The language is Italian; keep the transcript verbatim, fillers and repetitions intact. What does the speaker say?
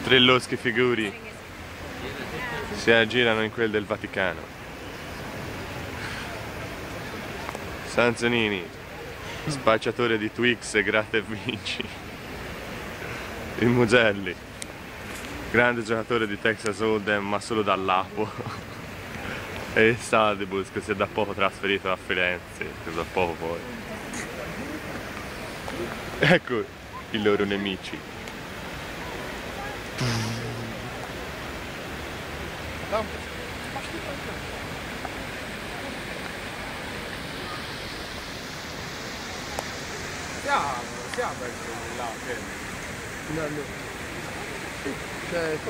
Tre loschi figuri si aggirano in quel del Vaticano. Sanzonini, spacciatore di Twix e gratta e vinci. Il Mugelli, grande giocatore di Texas Hold'em ma solo dall'Apo. E il Stadibus che si è da poco trasferito a Firenze, che da poco poi. Ecco i loro nemici. Siamo, siamo verso là, no, no. Cioè,